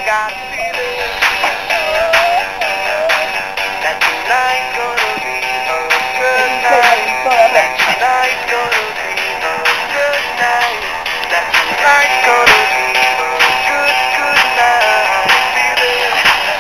got a feeling that tonight's gonna be a good night. That tonight's gonna be a good night. That tonight's gonna be a good night. Feeling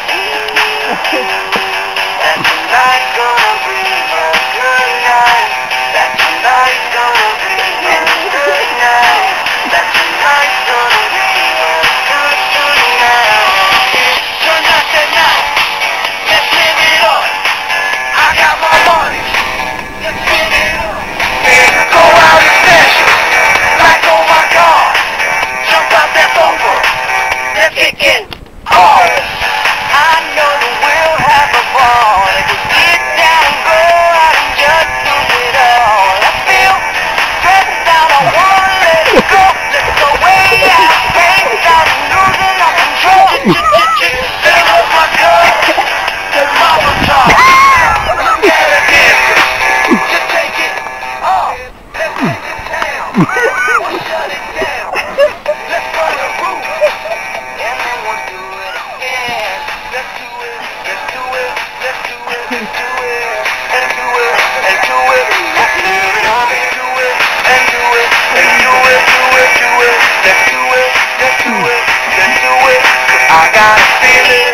that tonight's gonna be a good night. That tonight's gonna be a good night. That tonight's gonna be a good night. Tonight, let's live it up. I got my money. Let's live it up. Let's go out and smash it. Like, oh my God. Jump out that bumper. Let's kick it hard. I know that we'll have a ball. Let's get down and go out and just lose it all. I feel stressed out. I wanna let it go. Let's go way out. Brains out and losing our control. Fill up my cup. Let's mama talk. Look at it again. Just take it off. Let's take it down. We'll shut it down. Let's burn the roof. And then we'll do it again. Let's do it. Let's do it. Let's do it. Let's do it. And do it. And do it. Let's live it up and do it. And do it. And do it. Do it. Do it. Let's do it. Let's do it. Let's do it. 'Cause I got a feeling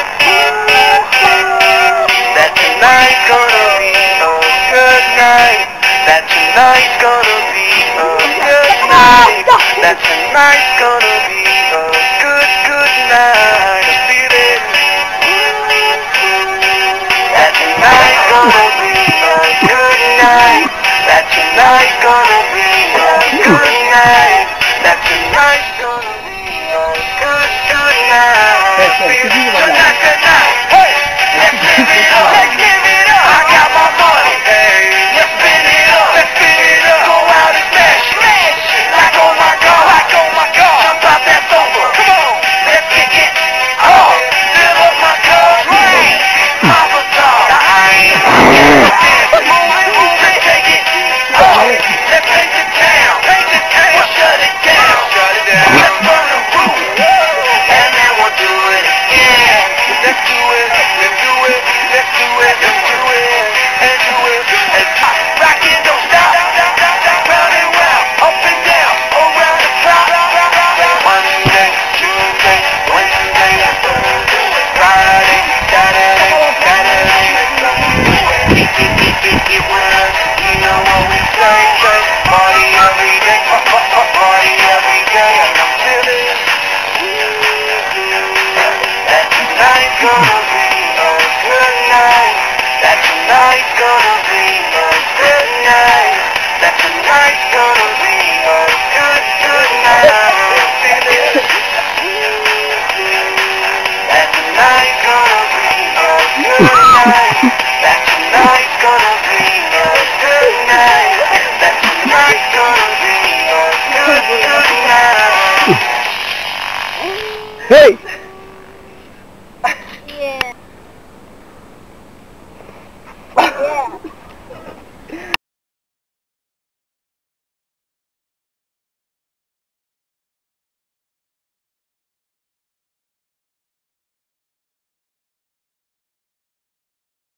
that tonight's gonna be a good night. That tonight's gonna be a good night. That tonight's gonna